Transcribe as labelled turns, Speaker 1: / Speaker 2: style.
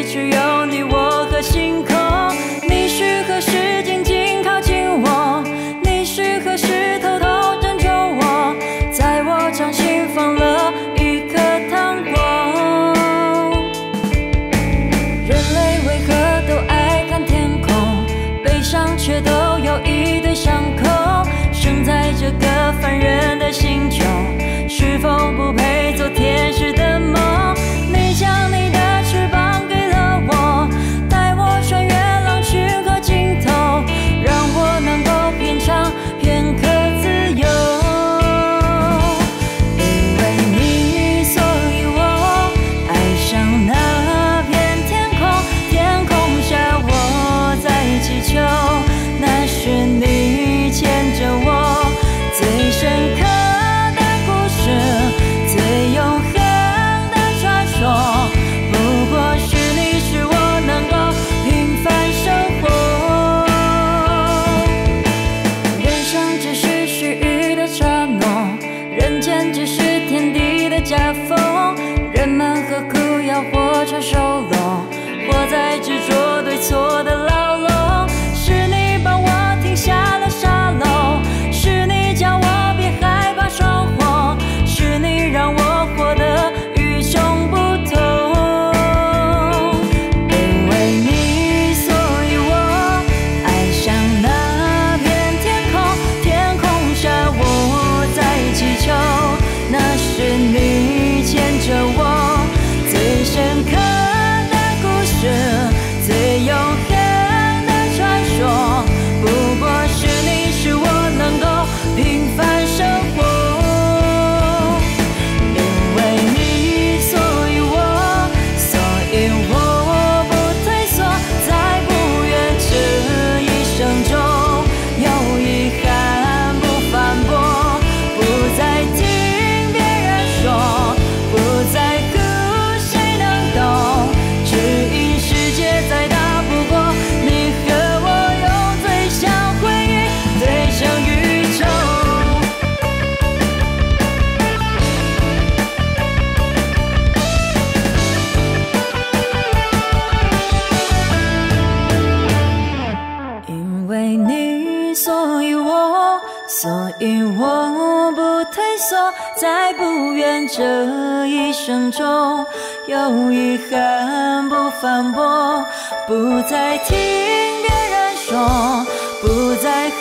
Speaker 1: 只有你我和星空。你是何时静静靠近我？你是何时偷偷拯救我？在我掌心放了一颗糖果。人类为何都爱看天空？悲伤却都有一堆伤口。生在这个凡人的星球，是否不配做天使的梦？你将你的翅膀给了我，带我穿越狼群和尽头，让我能够品尝片刻自由。因为你，所以我爱上那片天空，天空下我在祈求，那是你牵着我最深刻的故事，最永恒的传说。不过是你使我能够平凡生活。人生只是须臾的刹那，人间只是天地的夹缝。人们何苦要活成熟笼，活在执着对错的牢笼？是你帮我停下了沙漏，是你叫我别害怕闯祸，是你让我活得与众不同。因为你，所以我爱上那片天空，天空下我在祈求，那是你牵着我最深刻的故事，最永恒的传说。不过是你使我能够平凡生活。因为你，所以我不退缩，在不愿这一生中有遗憾不反驳，不再听别人说，不在乎谁能懂，只因世界再大不过你和我用最像回忆对向宇宙。因为你，所以我不退缩，在不愿这一生中有遗憾不反驳，不再听别人说，不在乎